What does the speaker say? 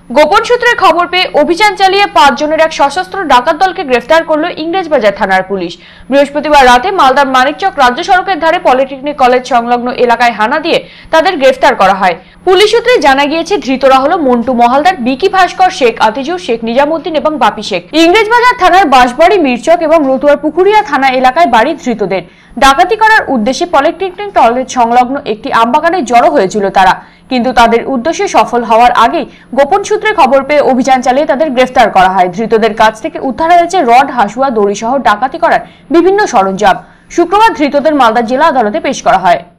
গোপন সূত্রে খবর পেয়ে অভিযান চালিয়ে 5 জনের এক সশস্ত্র ডাকাত দলকে গ্রেফতার করল ইংরেজবাজার থানার পুলিশ। বৃহস্পতিবার রাতে মালদার মানিকচক রাজ্য সড়কের ধারে পলিটেকনিক কলেজ সংলগ্ন এলাকায় হানা দিয়ে তাদের গ্রেফতার করা হয়। পুলিশ সূত্রে জানা গিয়েছে, ধৃতরা হলো মন্টু মহালদার, বিকি ভাস্কর, শেখ আতিজুর, শেখ নিজামুদ্দিন এবং বাপি শেখ। ইংরেজবাজার থানার বাঁশবাড়ি, মিরচক এবং রতুয়ার পুকুরিয়া থানা এলাকায় বাড়ি ধৃতদের। ডাকাতি করার উদ্দেশ্যে পলিটেকনিক কলেজ সংলগ্ন একটি আমবাগানে জড়ো হয়েছিল তারা, কিন্তু তাদের উদ্দেশ্যে সফল হওয়ার আগেই গোপন সূত্রে খবর পেয়ে অভিযান চালিয়ে তাদের গ্রেফতার করা হয়। ধৃতদের কাছ থেকে উদ্ধার হয়েছে রড, হাসুয়া, দড়ি সহ ডাকাতি করার বিভিন্ন সরঞ্জাম। শুক্রবার ধৃতদের মালদা জেলা আদালতে পেশ করা হয়।